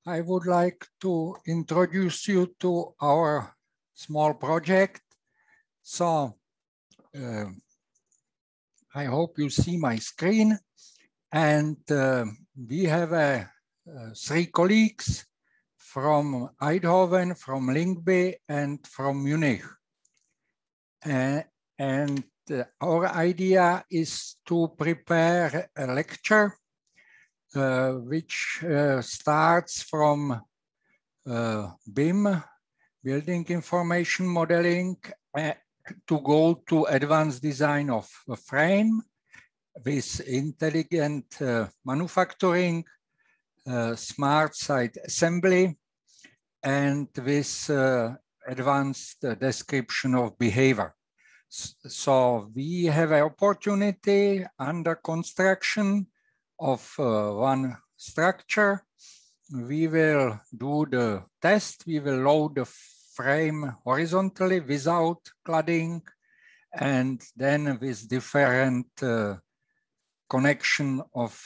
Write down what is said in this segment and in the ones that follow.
I would like to introduce you to our small project. So I hope you see my screen. And we have 3 colleagues from Eindhoven, from Lyngby, and from Munich. And our idea is to prepare a lecture which starts from BIM, Building Information Modeling, to go to advanced design of a frame with intelligent manufacturing, smart site assembly, and with advanced description of behavior. So we have an opportunity under construction of one structure. We will do the test. We will load the frame horizontally without cladding, and then with different connection of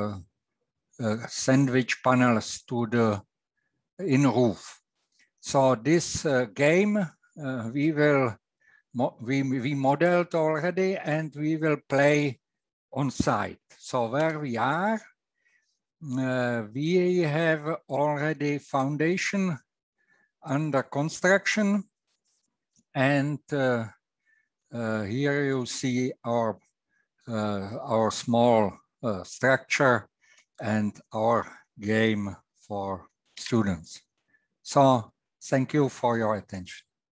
sandwich panels to the in-roof. So this game we modeled already, and we will play on site. So where we are, we have already foundation under construction, and here you see our small structure and our game for students. So thank you for your attention.